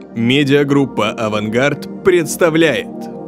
Медиагруппа «Авангард» представляет.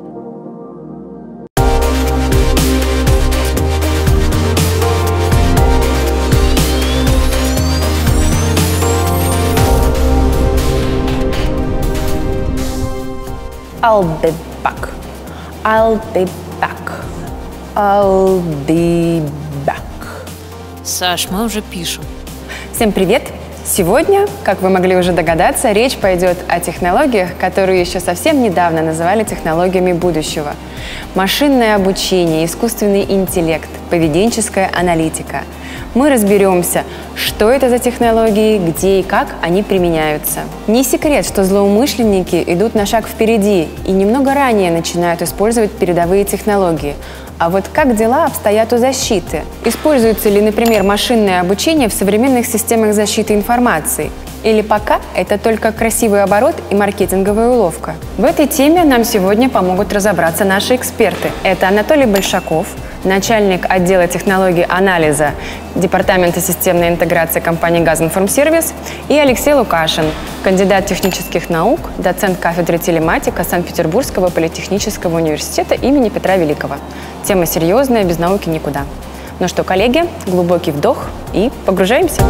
I'll be back. I'll be back. I'll be back. Саш, мы уже пишем. Всем привет! Сегодня, как вы могли уже догадаться, речь пойдет о технологиях, которые еще совсем недавно называли технологиями будущего. Машинное обучение, искусственный интеллект, поведенческая аналитика. Мы разберемся, что это за технологии, где и как они применяются. Не секрет, что злоумышленники идут на шаг впереди и немного ранее начинают использовать передовые технологии. А вот как дела обстоят у защиты? Используется ли, например, машинное обучение в современных системах защиты информации? Или пока это только красивый оборот и маркетинговая уловка? В этой теме нам сегодня помогут разобраться наши эксперты. Это Анатолий Большаков, начальник отдела технологий анализа Департамента системной интеграции компании «Газинформсервис», и Алексей Лукашин, кандидат технических наук, доцент кафедры телематика Санкт-Петербургского политехнического университета имени Петра Великого. Тема серьезная, без науки никуда. Ну что, коллеги, глубокий вдох и погружаемся.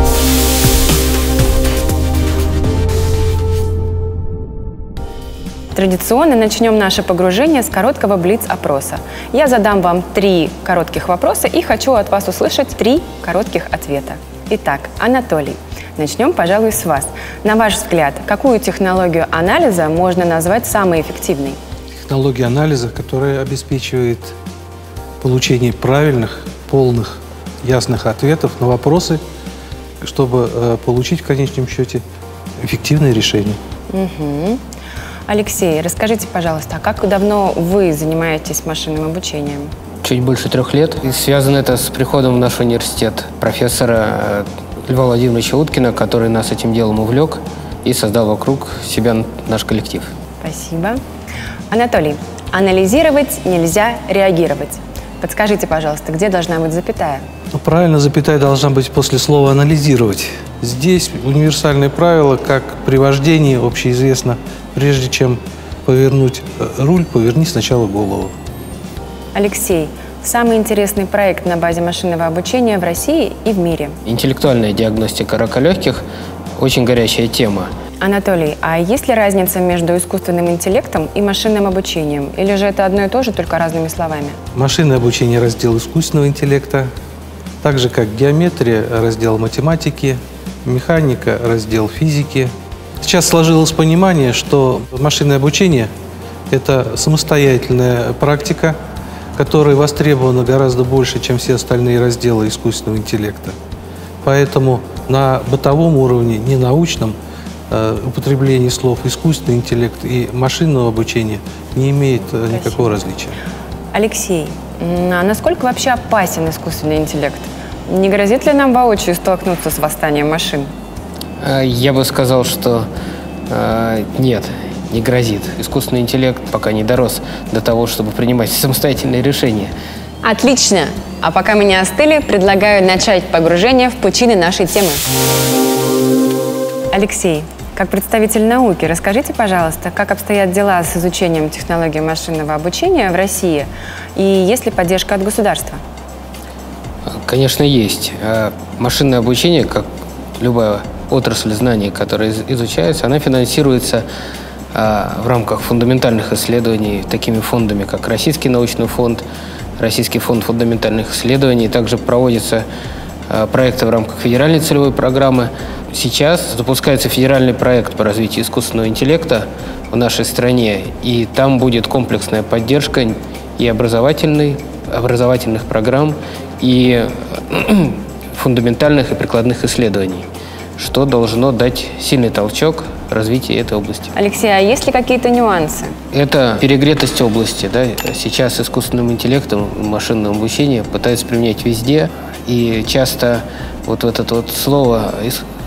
Традиционно начнем наше погружение с короткого блиц-опроса. Я задам вам 3 коротких вопроса и хочу от вас услышать 3 коротких ответа. Итак, Анатолий, начнем, пожалуй, с вас. На ваш взгляд, какую технологию анализа можно назвать самой эффективной? Технология анализа, которая обеспечивает получение правильных, полных, ясных ответов на вопросы, чтобы получить в конечном счете эффективное решение. Угу. Алексей, расскажите, пожалуйста, а как давно вы занимаетесь машинным обучением? Чуть больше 3 лет. И связано это с приходом в наш университет профессора Льва Владимировича Уткина, который нас этим делом увлек и создал вокруг себя наш коллектив. Спасибо. Анатолий, анализировать нельзя реагировать. Подскажите, пожалуйста, где должна быть запятая? Правильно, запятая должна быть после слова «анализировать». Здесь универсальное правило, как при вождении общеизвестно: прежде чем повернуть руль, поверни сначала голову. Алексей, самый интересный проект на базе машинного обучения в России и в мире. Интеллектуальная диагностика рака легких – очень горячая тема. Анатолий, а есть ли разница между искусственным интеллектом и машинным обучением? Или же это одно и то же, только разными словами? Машинное обучение – раздел искусственного интеллекта, так же как геометрия – раздел математики, механика – раздел физики. Сейчас сложилось понимание, что машинное обучение – это самостоятельная практика, которая востребована гораздо больше, чем все остальные разделы искусственного интеллекта. Поэтому на бытовом уровне, не научном, употребление слов искусственный интеллект и машинного обучения не имеет никакого различия. Алексей, а насколько вообще опасен искусственный интеллект? Не грозит ли нам воочию столкнуться с восстанием машин? Я бы сказал, что нет, не грозит. Искусственный интеллект пока не дорос до того, чтобы принимать самостоятельные решения. Отлично! А пока мы не остыли, предлагаю начать погружение в пучины нашей темы. Алексей, как представитель науки, расскажите, пожалуйста, как обстоят дела с изучением технологий машинного обучения в России и есть ли поддержка от государства? Конечно, есть. Машинное обучение, как любая отрасль знаний, которая изучается, она финансируется в рамках фундаментальных исследований такими фондами, как Российский научный фонд, Российский фонд фундаментальных исследований. Также проводятся проекты в рамках федеральной целевой программы. Сейчас запускается федеральный проект по развитию искусственного интеллекта в нашей стране, и там будет комплексная поддержка и образовательных программ, и фундаментальных и прикладных исследований, что должно дать сильный толчок развитию этой области. Алексей, а есть ли какие-то нюансы? Это перегретость области. Да? Сейчас искусственным интеллектом машинное обучение пытаются применять везде, и часто вот это вот слово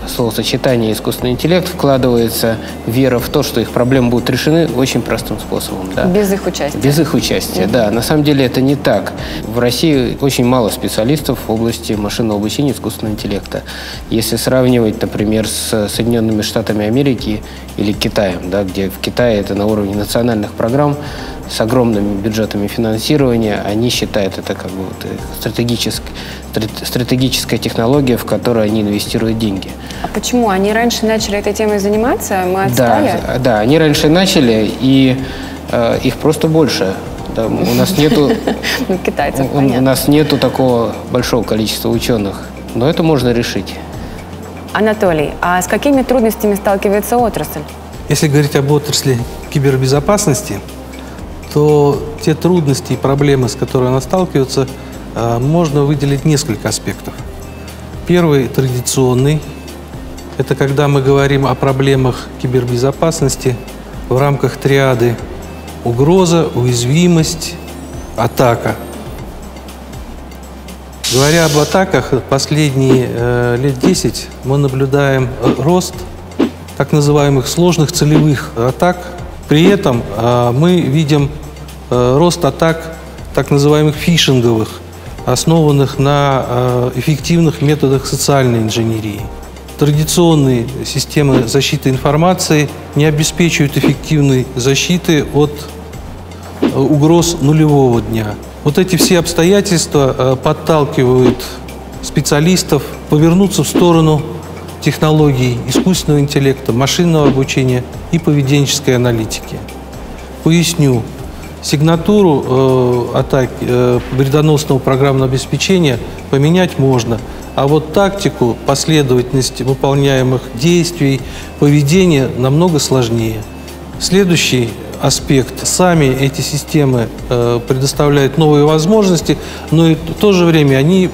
словосочетание «искусственный интеллект» вкладывается вера в то, что их проблемы будут решены очень простым способом. Да. Без их участия. Без их участия, да. На самом деле это не так. В России очень мало специалистов в области машинного обучения и искусственного интеллекта. Если сравнивать, например, с Соединенными Штатами Америки или Китаем, да, где в Китае это на уровне национальных программ с огромными бюджетами финансирования, они считают это как бы стратегическая технология, в которую они инвестируют деньги. А почему? Они раньше начали этой темой заниматься, мы отстали? Да, они раньше начали, и их просто больше. Да, у нас нету, китайцев, у нас нету такого большого количества ученых, но это можно решить. Анатолий, а с какими трудностями сталкивается отрасль? Если говорить об отрасли кибербезопасности, то те трудности и проблемы, с которыми она сталкивается, можно выделить несколько аспектов. Первый, традиционный, это когда мы говорим о проблемах кибербезопасности в рамках триады угроза, уязвимость, атака. Говоря об атаках, последние лет 10 мы наблюдаем рост так называемых сложных целевых атак. При этом мы видим рост атак так называемых фишинговых, основанных на эффективных методах социальной инженерии. Традиционные системы защиты информации не обеспечивают эффективной защиты от угроз нулевого дня. Вот эти все обстоятельства подталкивают специалистов повернуться в сторону технологий искусственного интеллекта, машинного обучения и поведенческой аналитики. Поясню. Сигнатуру атаки вредоносного программного обеспечения поменять можно, а вот тактику, последовательность выполняемых действий, поведение намного сложнее. Следующий аспект. Сами эти системы предоставляют новые возможности, но и в то же время они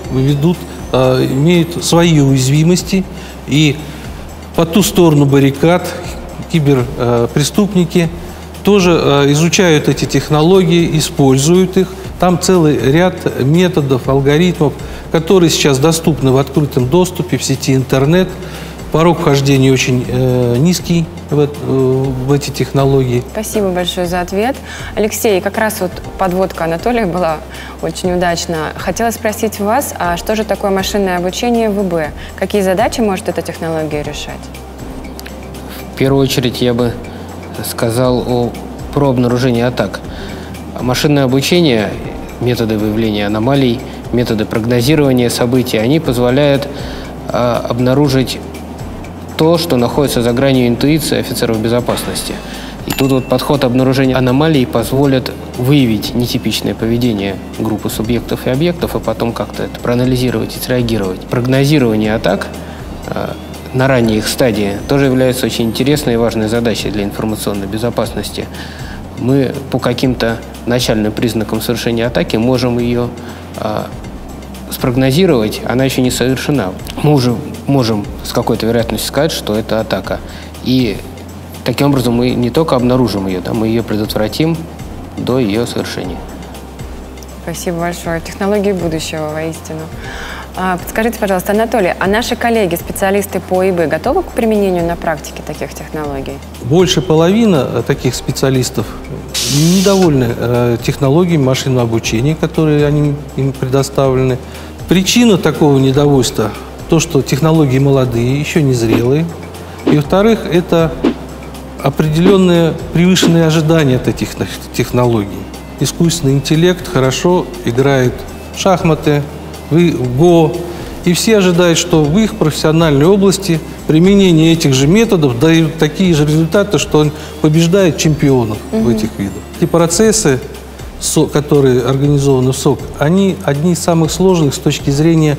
имеют свои уязвимости, и по ту сторону баррикад киберпреступники тоже изучают эти технологии, используют их. Там целый ряд методов, алгоритмов, которые сейчас доступны в открытом доступе в сети интернет. Порог вхождения очень низкий в эти технологии. Спасибо большое за ответ. Алексей, как раз вот подводка Анатолия была очень удачна. Хотела спросить вас, а что же такое машинное обучение ВБ? Какие задачи может эта технология решать? В первую очередь я бы сказал про обнаружение атак. Машинное обучение, методы выявления аномалий, методы прогнозирования событий, они позволяют обнаружить то, что находится за гранью интуиции офицеров безопасности. И тут вот подход обнаружения аномалий позволит выявить нетипичное поведение группы субъектов и объектов, и потом как-то это проанализировать и среагировать. Прогнозирование атак на ранней их стадии тоже является очень интересной и важной задачей для информационной безопасности. Мы по каким-то начальным признакам совершения атаки можем ее спрогнозировать, она еще не совершена. Мы уже можем с какой-то вероятностью сказать, что это атака. И таким образом мы не только обнаружим ее, да, мы ее предотвратим до ее совершения. Спасибо большое. Технологии будущего, воистину. Подскажите, пожалуйста, Анатолий, а наши коллеги, специалисты по ИБ, готовы к применению на практике таких технологий? Больше половины таких специалистов недовольны технологиями машинного обучения, которые им предоставлены. Причина такого недовольства – то, что технологии молодые, еще не зрелые. И, во-вторых, это определенные превышенные ожидания от этих технологий. Искусственный интеллект хорошо играет в шахматы, в ГО, и все ожидают, что в их профессиональной области применение этих же методов дает такие же результаты, что он побеждает чемпионов в этих видах. Эти процессы, которые организованы в СОК, они одни из самых сложных с точки зрения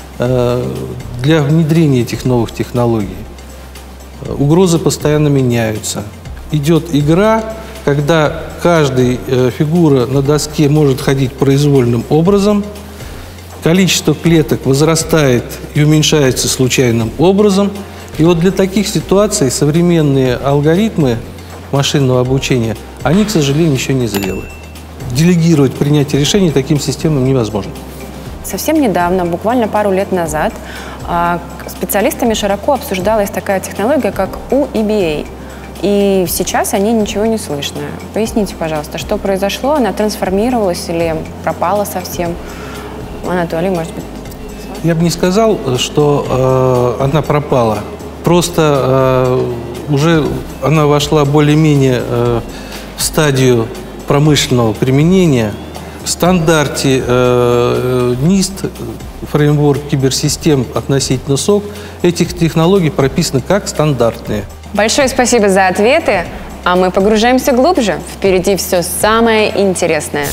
для внедрения этих новых технологий. Угрозы постоянно меняются. Идет игра, когда каждая фигура на доске может ходить произвольным образом, количество клеток возрастает и уменьшается случайным образом. И вот для таких ситуаций современные алгоритмы машинного обучения, они, к сожалению, еще не зрелы. Делегировать принятие решений таким системам невозможно. Совсем недавно, буквально пару лет назад, специалистами широко обсуждалась такая технология, как UEBA. И сейчас о ней ничего не слышно. Поясните, пожалуйста, что произошло? Она трансформировалась или пропала совсем? Анатолий, может быть? Я бы не сказал, что она пропала. Просто уже она вошла более-менее в стадию промышленного применения. В стандарте NIST, фреймворк киберсистем относительно СОК, этих технологий прописаны как стандартные. Большое спасибо за ответы, а мы погружаемся глубже. Впереди все самое интересное.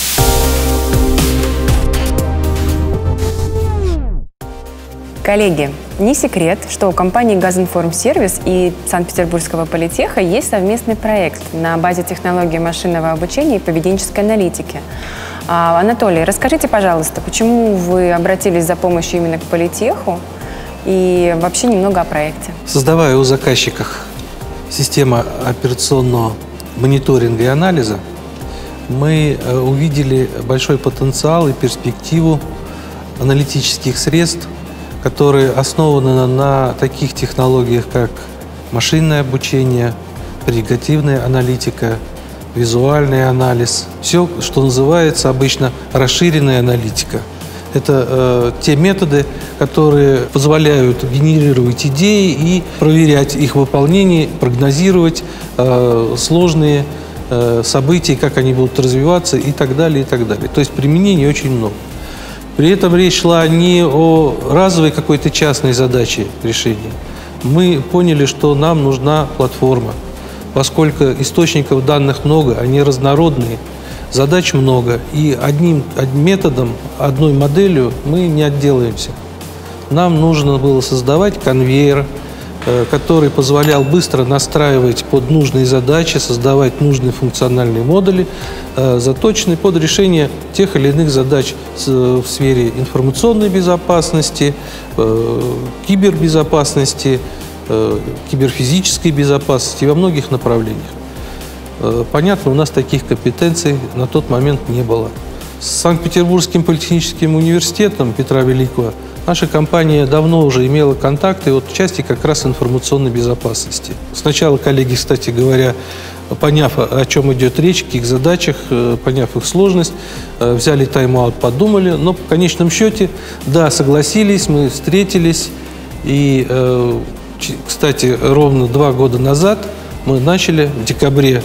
Коллеги, не секрет, что у компании «Газинформсервис» и Санкт-Петербургского политеха есть совместный проект на базе технологии машинного обучения и поведенческой аналитики. Анатолий, расскажите, пожалуйста, почему вы обратились за помощью именно к политеху и вообще немного о проекте. Создавая у заказчиков систему операционного мониторинга и анализа, мы увидели большой потенциал и перспективу аналитических средств, которые основаны на таких технологиях, как машинное обучение, предиктивная аналитика, визуальный анализ. Все, что называется обычно расширенная аналитика. Это те методы, которые позволяют генерировать идеи и проверять их выполнение, прогнозировать сложные события, как они будут развиваться и так далее, и так далее. То есть применений очень много. При этом речь шла не о разовой какой-то частной задаче решения. Мы поняли, что нам нужна платформа, поскольку источников данных много, они разнородные, задач много, и одним методом, одной моделью мы не отделаемся. Нам нужно было создавать конвейер, который позволял быстро настраивать под нужные задачи, создавать нужные функциональные модули, заточенные под решение тех или иных задач в сфере информационной безопасности, кибербезопасности, киберфизической безопасности и во многих направлениях. Понятно, у нас таких компетенций на тот момент не было. С Санкт-Петербургским политехническим университетом Петра Великого наша компания давно уже имела контакты в части как раз информационной безопасности. Сначала коллеги, кстати говоря, поняв, о чем идет речь, каких задачах, поняв их сложность, взяли тайм-аут, подумали, но в конечном счете, да, согласились, мы встретились, и, кстати, ровно 2 года назад мы начали, в декабре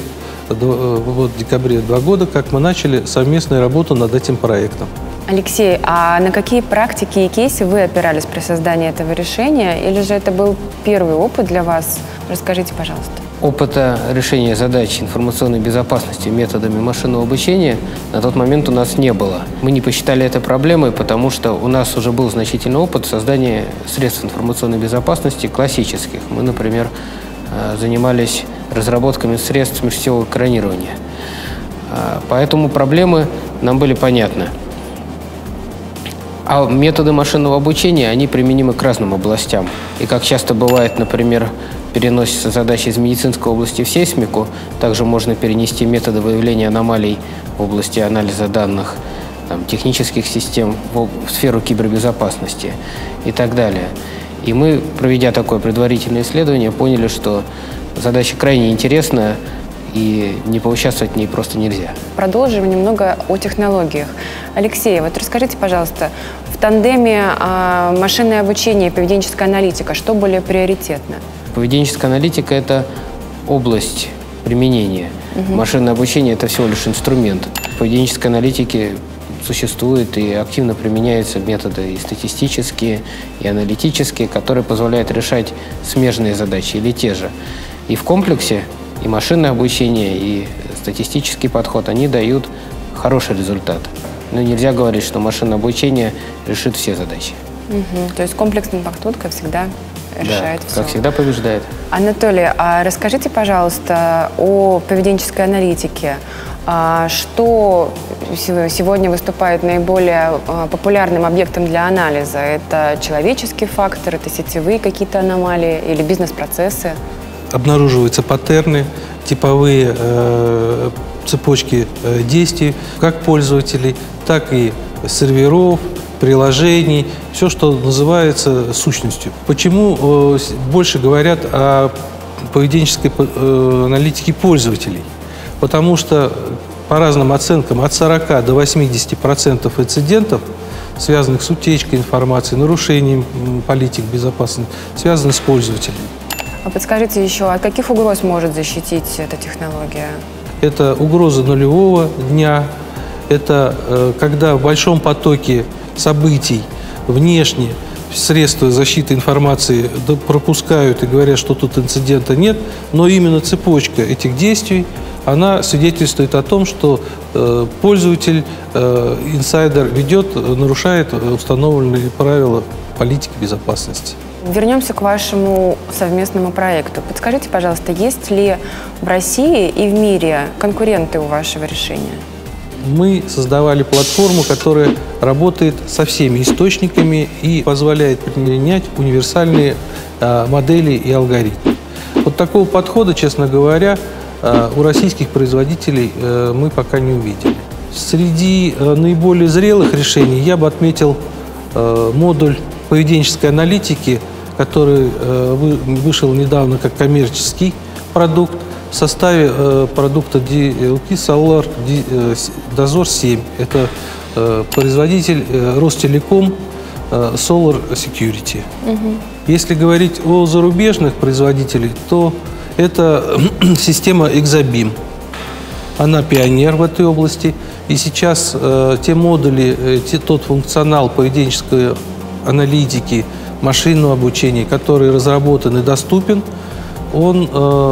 2 года, как мы начали совместную работу над этим проектом. Алексей, а на какие практики и кейсы вы опирались при создании этого решения? Или же это был первый опыт для вас? Расскажите, пожалуйста. Опыта решения задач информационной безопасности методами машинного обучения на тот момент у нас не было. Мы не посчитали это проблемой, потому что у нас уже был значительный опыт создания средств информационной безопасности классических. Мы, например, занимались разработками средств межсетевого экранирования. Поэтому проблемы нам были понятны. А методы машинного обучения, они применимы к разным областям. И как часто бывает, например, переносятся задачи из медицинской области в сейсмику, также можно перенести методы выявления аномалий в области анализа данных, технических систем в сферу кибербезопасности и так далее. И мы, проведя такое предварительное исследование, поняли, что задача крайне интересная, и не поучаствовать в ней просто нельзя. Продолжим немного о технологиях. Алексей, вот расскажите, пожалуйста, в тандеме машинное обучение и поведенческая аналитика, что более приоритетно? Поведенческая аналитика – это область применения. Машинное обучение – это всего лишь инструмент. В поведенческой аналитике существуют и активно применяются методы и статистические, и аналитические, которые позволяют решать смежные задачи или те же. И в комплексе и машинное обучение, и статистический подход, они дают хороший результат. Но нельзя говорить, что машинное обучение решит все задачи. То есть комплексный подход, как всегда, решает все. Как всегда, побеждает. Анатолий, а расскажите, пожалуйста, о поведенческой аналитике. Что сегодня выступает наиболее популярным объектом для анализа? Это человеческий фактор, это сетевые какие-то аномалии или бизнес-процессы? Обнаруживаются паттерны, типовые цепочки действий как пользователей, так и серверов, приложений, все, что называется сущностью. Почему больше говорят о поведенческой аналитике пользователей? Потому что по разным оценкам от 40 до 80% инцидентов, связанных с утечкой информации, нарушением политик безопасности, связаны с пользователями. А подскажите еще, от каких угроз может защитить эта технология? Это угроза нулевого дня, это когда в большом потоке событий внешне средства защиты информации пропускают и говорят, что тут инцидента нет, но именно цепочка этих действий, она свидетельствует о том, что пользователь, инсайдер нарушает установленные правила политики безопасности. Вернемся к вашему совместному проекту. Подскажите, пожалуйста, есть ли в России и в мире конкуренты у вашего решения? Мы создавали платформу, которая работает со всеми источниками и позволяет применять универсальные модели и алгоритмы. Вот такого подхода, честно говоря, у российских производителей мы пока не увидели. Среди наиболее зрелых решений я бы отметил модуль поведенческой аналитики, который вышел недавно как коммерческий продукт в составе продукта DLP Solar Dozor 7. Это производитель Ростелеком Solar Security. Если говорить о зарубежных производителях, то это система Exabeam. Она пионер в этой области. И сейчас те модули, тот функционал поведенческой аналитики, машинного обучения, который разработан и доступен, он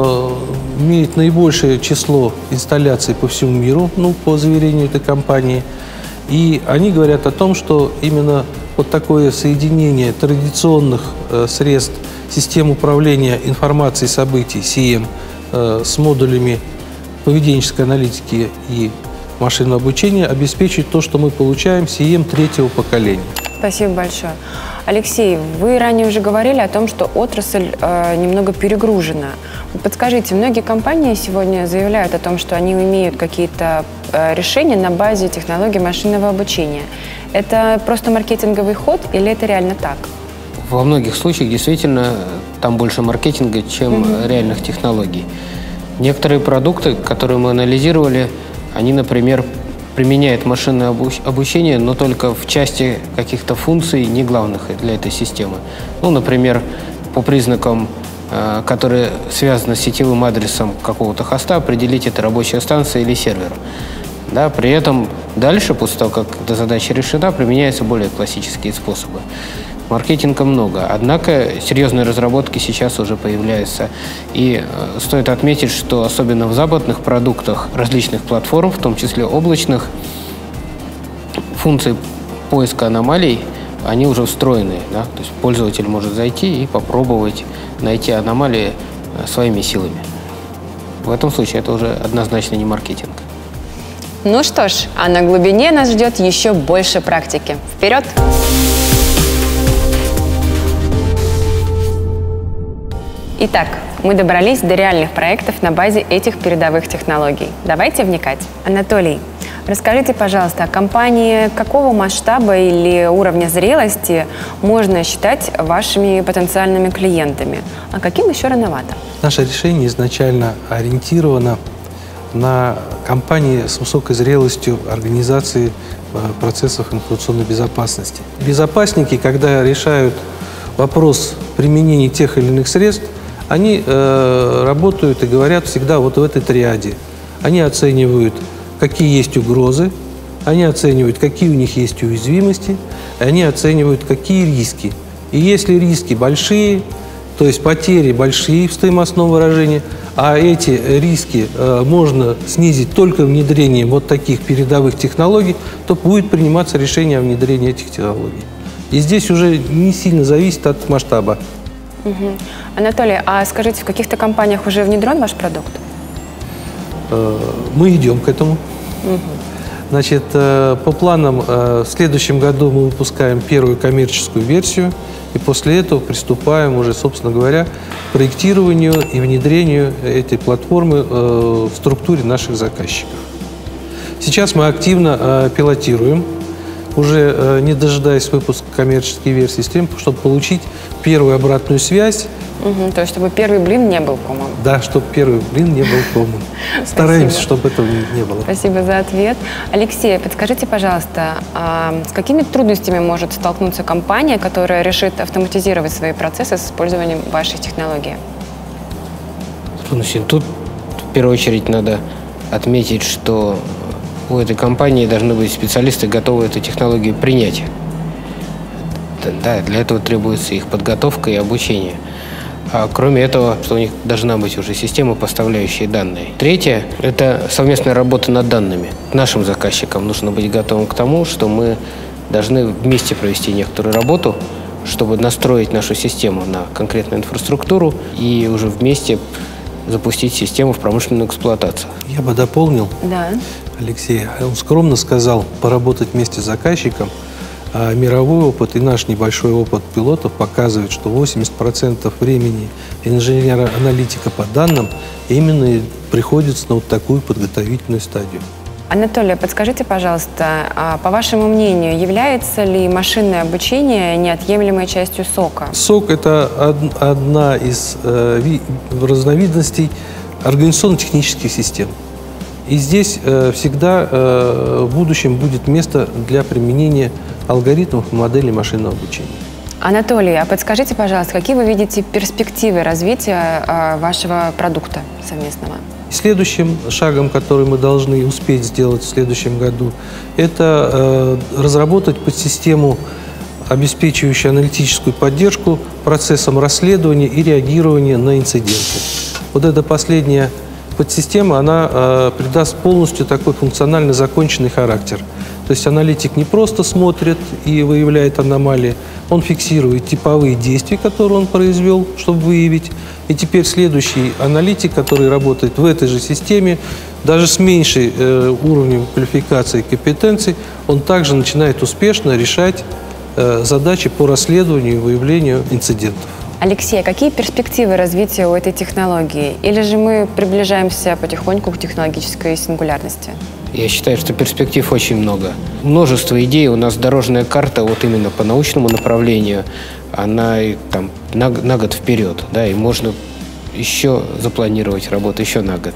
имеет наибольшее число инсталляций по всему миру, по заверению этой компании. И они говорят о том, что именно вот такое соединение традиционных средств систем управления информацией событий, CM, с модулями поведенческой аналитики и машинного обучения обеспечивает то, что мы получаем CM третьего поколения. Спасибо большое. Алексей, вы ранее уже говорили о том, что отрасль немного перегружена. Подскажите, многие компании сегодня заявляют о том, что они имеют какие-то решения на базе технологий машинного обучения. Это просто маркетинговый ход или это реально так? Во многих случаях действительно там больше маркетинга, чем реальных технологий. Некоторые продукты, которые мы анализировали, они, например, применяют машинное обучение, но только в части каких-то функций, не главных для этой системы. Например, по признакам, которые связаны с сетевым адресом какого-то хоста, определить, это рабочая станция или сервер. Да, при этом дальше, после того, как эта задача решена, применяются более классические способы. Маркетинга много, однако серьезные разработки сейчас уже появляются. И стоит отметить, что особенно в западных продуктах различных платформ, в том числе облачных, функции поиска аномалий, они уже встроены. Да? То есть пользователь может зайти и попробовать найти аномалии своими силами. В этом случае это уже однозначно не маркетинг. Ну что ж, а на глубине нас ждет еще больше практики. Вперед! Итак, мы добрались до реальных проектов на базе этих передовых технологий. Давайте вникать. Анатолий, расскажите, пожалуйста, о компании какого масштаба или уровня зрелости можно считать вашими потенциальными клиентами, а каким еще рановато? Наше решение изначально ориентировано на компании с высокой зрелостью организации процессов информационной безопасности. Безопасники, когда решают вопрос применения тех или иных средств, они работают и говорят всегда вот в этой триаде. Они оценивают, какие есть угрозы, они оценивают, какие у них есть уязвимости, они оценивают, какие риски. И если риски большие, то есть потери большие в стоимостном выражении, а эти риски можно снизить только внедрением вот таких передовых технологий, то будет приниматься решение о внедрении этих технологий. И здесь уже не сильно зависит от масштаба. Анатолий, а скажите, в каких-то компаниях уже внедрен ваш продукт? Мы идем к этому. Значит, по планам, в следующем году мы выпускаем первую коммерческую версию, и после этого приступаем уже, собственно говоря, к проектированию и внедрению этой платформы в структуре наших заказчиков. Сейчас мы активно пилотируем уже не дожидаясь выпуска коммерческой версии, с тем, чтобы получить первую обратную связь. То есть, чтобы первый блин не был комом. Да, чтобы первый блин не был комом. Стараемся, чтобы этого не было. Спасибо за ответ. Алексей, подскажите, пожалуйста, с какими трудностями может столкнуться компания, которая решит автоматизировать свои процессы с использованием вашей технологии? Тут в первую очередь надо отметить, что у этой компании должны быть специалисты, готовые эту технологию принять. Да, для этого требуется их подготовка и обучение. А кроме этого, что у них должна быть уже система, поставляющая данные. Третье – это совместная работа над данными. Нашим заказчикам нужно быть готовым к тому, что мы должны вместе провести некоторую работу, чтобы настроить нашу систему на конкретную инфраструктуру и уже вместе запустить систему в промышленную эксплуатацию. Я бы дополнил, Да. Алексей, он скромно сказал, поработать вместе с заказчиком. А мировой опыт и наш небольшой опыт пилотов показывает, что 80% времени инженера-аналитика по данным именно приходится на вот такую подготовительную стадию. Анатолий, подскажите, пожалуйста, по вашему мнению, является ли машинное обучение неотъемлемой частью СОКа? СОК – это одна из разновидностей организационно-технических систем. И здесь всегда в будущем будет место для применения алгоритмов и моделей машинного обучения. Анатолий, а подскажите, пожалуйста, какие вы видите перспективы развития вашего продукта совместного? Следующим шагом, который мы должны успеть сделать в следующем году, это разработать подсистему, обеспечивающую аналитическую поддержку процессам расследования и реагирования на инциденты. Вот эта последняя подсистема, она придаст полностью такой функционально законченный характер. То есть аналитик не просто смотрит и выявляет аномалии, он фиксирует типовые действия, которые он произвел, чтобы выявить. И теперь следующий аналитик, который работает в этой же системе, даже с меньшей уровнем квалификации и компетенций, он также начинает успешно решать задачи по расследованию и выявлению инцидентов. Алексей, а какие перспективы развития у этой технологии? Или же мы приближаемся потихоньку к технологической сингулярности? Я считаю, что перспектив очень много. Множество идей. У нас дорожная карта вот именно по научному направлению, она там на год вперед, да, и можно еще запланировать работу еще на год.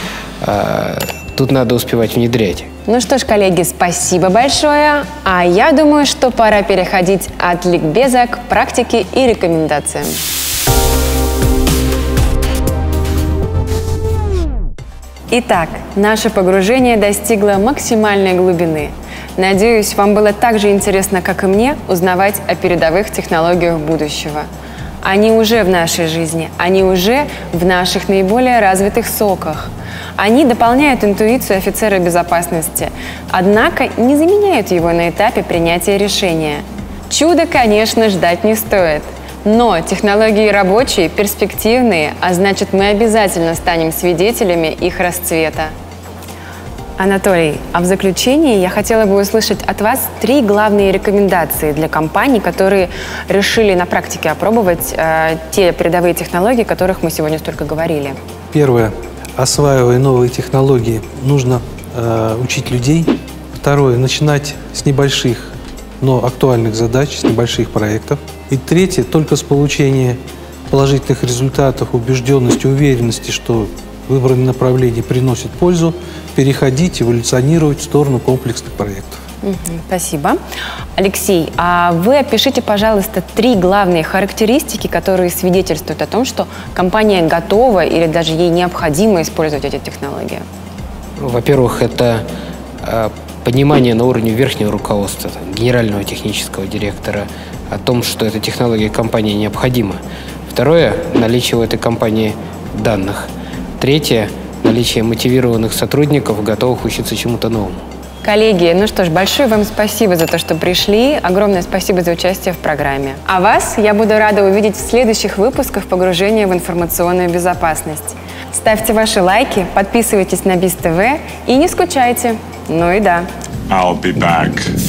Тут надо успевать внедрять. Ну что ж, коллеги, спасибо большое. А я думаю, что пора переходить от ликбеза к практике и рекомендациям. Итак, наше погружение достигло максимальной глубины. Надеюсь, вам было так же интересно, как и мне, узнавать о передовых технологиях будущего. Они уже в нашей жизни, они уже в наших наиболее развитых соках. Они дополняют интуицию офицера безопасности, однако не заменяют его на этапе принятия решения. Чуда, конечно, ждать не стоит. Но технологии рабочие, перспективные, а значит, мы обязательно станем свидетелями их расцвета. Анатолий, а в заключении я хотела бы услышать от вас 3 главные рекомендации для компаний, которые решили на практике опробовать те передовые технологии, о которых мы сегодня столько говорили. Первое. Осваивая новые технологии, нужно учить людей. Второе. Начинать с небольших, но актуальных задач, с небольших проектов. И третье. Только с получения положительных результатов, убежденности, уверенности, что выбранное направление приносит пользу, переходить, эволюционировать в сторону комплексных проектов. Спасибо. Алексей, а вы опишите, пожалуйста, 3 главные характеристики, которые свидетельствуют о том, что компания готова или даже ей необходимо использовать эти технологии. Во-первых, это понимание на уровне верхнего руководства, генерального технического директора, о том, что эта технология компании необходима. Второе – наличие у этой компании данных. Третье – наличие мотивированных сотрудников, готовых учиться чему-то новому. Коллеги, ну что ж, большое вам спасибо за то, что пришли. Огромное спасибо за участие в программе. А вас я буду рада увидеть в следующих выпусках погружения в информационную безопасность. Ставьте ваши лайки, подписывайтесь на БИС ТВ и не скучайте. Ну и да. I'll be back.